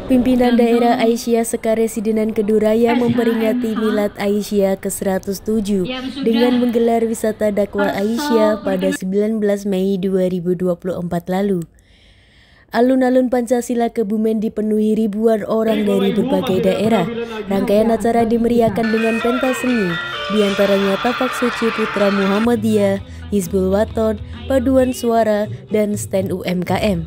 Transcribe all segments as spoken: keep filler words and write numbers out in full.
Pimpinan daerah Aisyah Sekaresidenan Keduraya memperingati Milad Aisyah ke seratus tujuh dengan menggelar wisata dakwah Aisyah pada sembilan belas Mei dua ribu dua puluh empat lalu. Alun-alun Pancasila Kebumen dipenuhi ribuan orang dari berbagai daerah. Rangkaian acara dimeriahkan dengan pentas seni, diantaranya Tapak Suci Putra Muhammadiyah, Hizbul Waton, Paduan Suara, dan stand U M K M.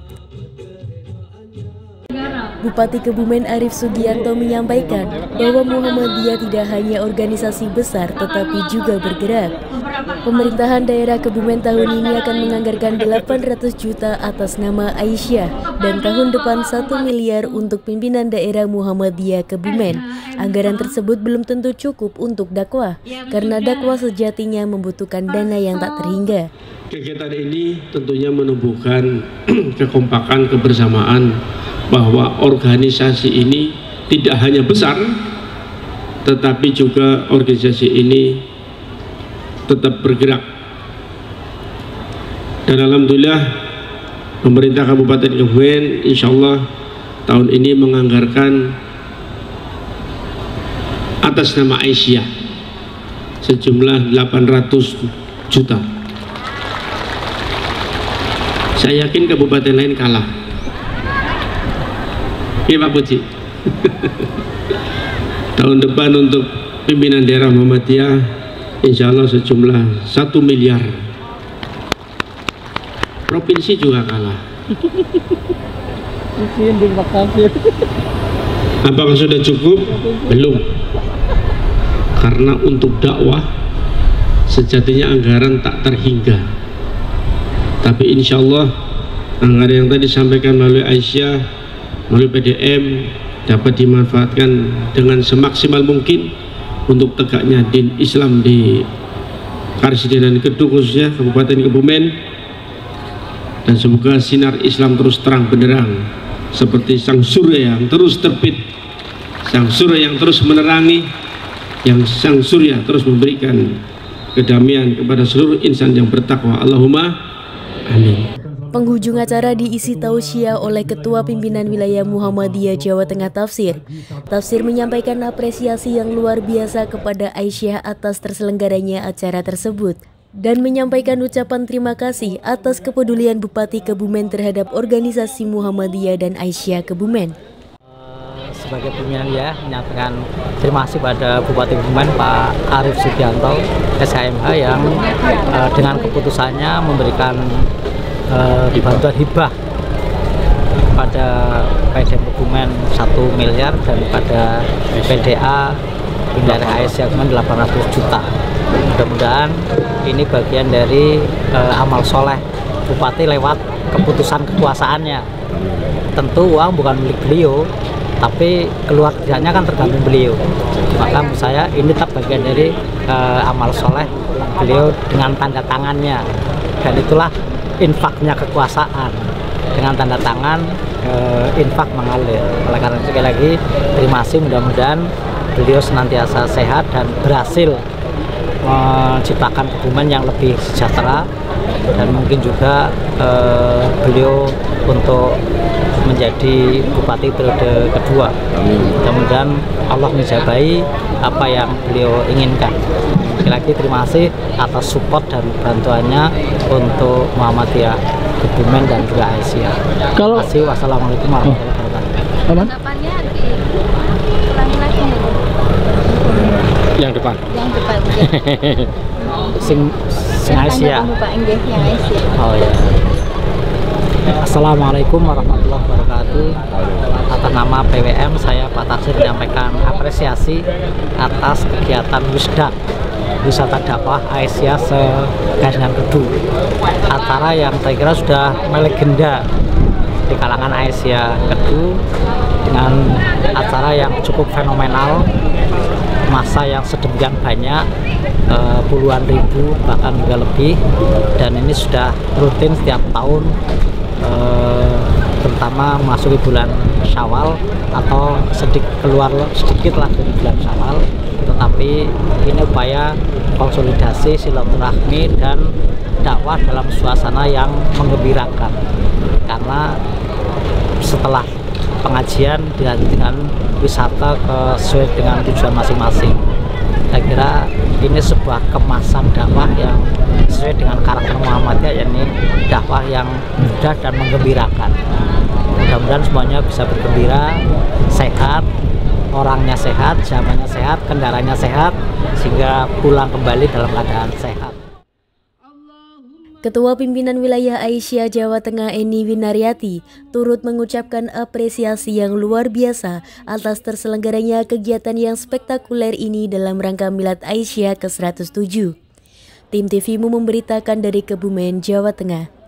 Bupati Kebumen Arief Sugianto menyampaikan bahwa Muhammadiyah tidak hanya organisasi besar tetapi juga bergerak. Pemerintahan daerah Kebumen tahun ini akan menganggarkan delapan ratus juta atas nama Aisyah dan tahun depan satu miliar untuk pimpinan daerah Muhammadiyah Kebumen. Anggaran tersebut belum tentu cukup untuk dakwah karena dakwah sejatinya membutuhkan dana yang tak terhingga. Kegiatan ini tentunya menumbuhkan kekompakan, kebersamaan bahwa organisasi ini tidak hanya besar, tetapi juga organisasi ini tetap bergerak. Dan alhamdulillah pemerintah Kabupaten Kebumen insya Allah tahun ini menganggarkan atas nama Aisyah sejumlah delapan ratus juta. Saya yakin kabupaten lain kalah. Iya Pak Puji. Tahun depan untuk pimpinan daerah Muhammadiyah insya Allah sejumlah satu miliar. Provinsi juga kalah. Apakah sudah cukup? Belum. Karena untuk dakwah sejatinya anggaran tak terhingga. Tapi insya Allah anggaran yang tadi disampaikan melalui Aisyah, melalui P D M dapat dimanfaatkan dengan semaksimal mungkin untuk tegaknya din Islam di Karesidenan Kedu khususnya Kabupaten Kebumen, dan semoga sinar Islam terus terang benderang seperti sang surya yang terus terbit, sang surya yang terus menerangi, yang sang surya terus memberikan kedamaian kepada seluruh insan yang bertakwa. Allahumma amin. Penghujung acara diisi tausiah oleh Ketua Pimpinan Wilayah Muhammadiyah Jawa Tengah Tafsir. Tafsir menyampaikan apresiasi yang luar biasa kepada Aisyah atas terselenggaranya acara tersebut dan menyampaikan ucapan terima kasih atas kepedulian Bupati Kebumen terhadap organisasi Muhammadiyah dan Aisyah Kebumen. Sebagai pimpinan ya menyatakan terima kasih pada Bupati Kebumen Pak Arief Sugianto S H M H yang uh, dengan keputusannya memberikan uh, bantuan hibah pada P D M Kebumen satu miliar dan pada P D A daerah Aisyah Kebumen delapan ratus juta. Mudah-mudahan ini bagian dari uh, amal soleh Bupati lewat keputusan kekuasaannya. Tentu uang bukan milik beliau, tapi keluar tidaknya kan tergantung beliau. Maka menurut saya ini tetap bagian dari uh, amal soleh beliau dengan tanda tangannya, dan itulah infaknya kekuasaan, dengan tanda tangan uh, infak mengalir. Oleh karena itu sekali lagi terima kasih, mudah-mudahan beliau senantiasa sehat dan berhasil menciptakan Kebumen yang lebih sejahtera, dan mungkin juga uh, beliau untuk menjadi bupati periode kedua. Mudah-mudahan Allah menjabahi apa yang beliau inginkan. Sekali lagi terima kasih atas support dan bantuannya untuk Muhammadiyah Kebumen dan juga Aisyah. Terima kasih. Wassalamualaikum warahmatullahi wabarakatuh. Depannya diulangi lagi. Yang depan. Yang depan. sing sing Aisyah. Oh ya. Assalamualaikum warahmatullahi wabarakatuh. Atas nama P W M saya Pak Tafsir menyampaikan apresiasi atas kegiatan Wisda, wisata dakwah Aisyah se-Karesidenan Kedu. Acara yang saya kira sudah melegenda di kalangan Aisyah Kedu dengan acara yang cukup fenomenal, masa yang sedemikian banyak, uh, puluhan ribu bahkan juga lebih, dan ini sudah rutin setiap tahun. Uh, terutama memasuki bulan Syawal atau sedikit keluar sedikit lah dari bulan Syawal, tetapi ini upaya konsolidasi silaturahmi dan dakwah dalam suasana yang menggembirakan, karena setelah pengajian dilanjut dengan wisata ke sesuai dengan tujuan masing-masing. Saya kira ini sebuah kemasan dakwah yang sesuai dengan karakter Muhammadiyah, yakni dakwah yang mudah dan menggembirakan. Mudah-mudahan semuanya bisa bergembira, sehat, orangnya sehat, zamannya sehat, kendaraannya sehat, sehingga pulang kembali dalam keadaan sehat. Ketua Pimpinan Wilayah Aisyah Jawa Tengah Eni Winaryati turut mengucapkan apresiasi yang luar biasa atas terselenggaranya kegiatan yang spektakuler ini dalam rangka Milad Aisyah ke seratus tujuh. Tim T V-mu memberitakan dari Kebumen, Jawa Tengah.